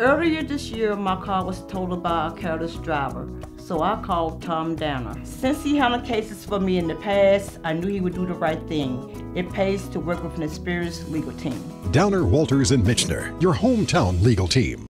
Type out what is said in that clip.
Earlier this year, my car was totaled by a careless driver, so I called Tom Danner. Since he handled cases for me in the past, I knew he would do the right thing. It pays to work with an experienced legal team. Downer, Walters, and Michener, your hometown legal team.